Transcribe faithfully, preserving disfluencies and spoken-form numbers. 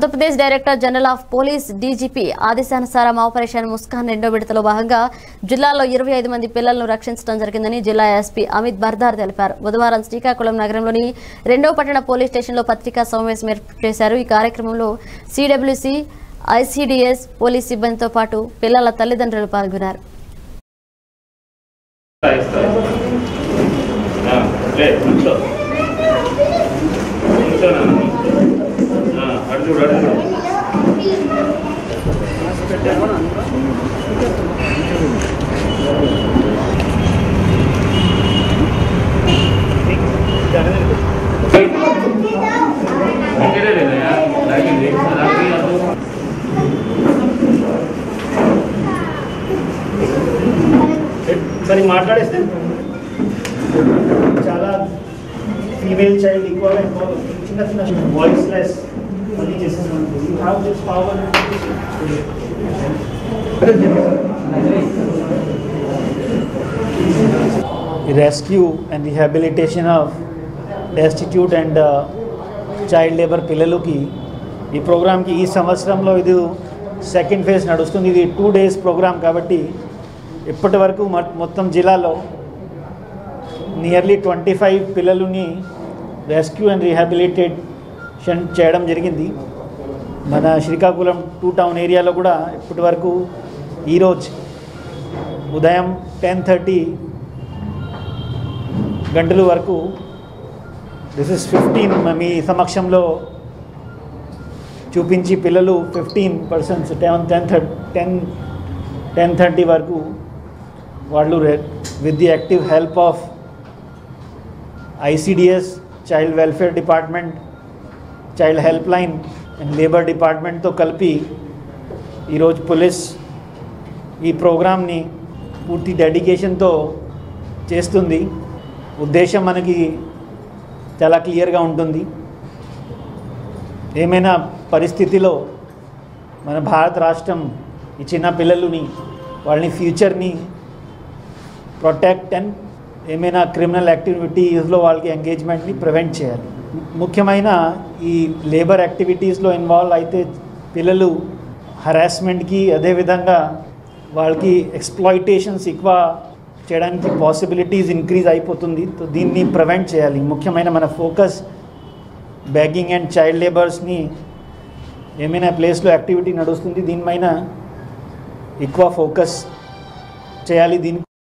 Andhra Pradesh director general of police DGP ఆదేశానుసారం operation Muskaan రెండో విడతలో భాగంగా జిల్లాలో ఇరవై ఐదు మంది పిల్లలను రక్షించడం జరిగిందని జిల్లా ఎస్పీ అమిత్ బర్దార్ తెలిపారు. బుధవారం శ్రీకాకుళం నగరంలోని రెండో పట్టణ పోలీస్ స్టేషన్లో పత్రికా సమావేశం ఏర్పాటు చేశారు. ఈ కార్యక్రమంలో సిడబ్ల్యూసీ, ఐసీడీఎస్ పోలీస్ సిబ్బందితో పాటు పిల్లల తల్లిదండ్రులు పాల్గొన్నారు. సరే మాట్లాడేస్తే చాలా ఫీమేల్ చైల్డ్ ఈక్వల్ చిన్న చిన్న వాయిస్లెస్ అన్ని చేసేసాను. You have this power. Rescue and rehabilitation of destitute and child labour పిల్లలకి ఈ ప్రోగ్రామ్కి ఈ సంవత్సరంలో ఇది సెకండ్ ఫేజ్ నడుస్తుంది. ఇది టూ డేస్ ప్రోగ్రామ్ కాబట్టి ఇప్పటి వరకు మొత్తం జిల్లాలో నియర్లీ ట్వంటీ ఫైవ్ పిల్లలని రెస్క్యూ అండ్ రీహాబిలిటేషన్ చేయడం జరిగింది. మన శ్రీకాకుళం టూ టౌన్ ఏరియాలో కూడా ఇప్పటి వరకు ఈరోజు ఉదయం టెన్ థర్టీ గంటల వరకు దిస్ ఇస్ ఫిఫ్టీన్ మీ సమక్షంలో చూపించి పిల్లలు fifteen persons ten ten ten ten thirty వరకు వాళ్ళు with the active help of ICDS, child welfare department, child help line and labour డిపార్ట్మెంట్తో కలిపి ఈరోజు పోలీస్ ఈ ప్రోగ్రామ్ని పూర్తి డెడికేషన్తో చేస్తుంది. ఉద్దేశం మనకి చాలా క్లియర్గా ఉంటుంది. ఏమైనా పరిస్థితిలో మన భారత రాష్ట్రం ఈ చిన్న పిల్లలని వాళ్ళని ఫ్యూచర్ని ప్రొటెక్ట్ అండ్ ఏమైనా క్రిమినల్ యాక్టివిటీస్లో వాళ్ళకి ఎంగేజ్మెంట్ని ప్రివెంట్ చేయాలి. ముఖ్యమైన ఈ లేబర్ యాక్టివిటీస్లో ఇన్వాల్వ్ అయితే పిల్లలు హరాస్మెంట్కి, అదేవిధంగా వాళ్ళకి ఎక్స్ప్లాయిటేషన్స్ ఎక్కువ చేయడానికి పాసిబిలిటీస్ ఇంక్రీజ్ అయిపోతుంది. సో దీన్ని ప్రివెంట్ చేయాలి. ముఖ్యమైన మన ఫోకస్ బ్యాగింగ్ అండ్ చైల్డ్ లేబర్స్ని ఏమైనా ప్లేస్లో యాక్టివిటీ నడుస్తుంది దీనిపైన ఎక్కువ ఫోకస్ చేయాలి. దీని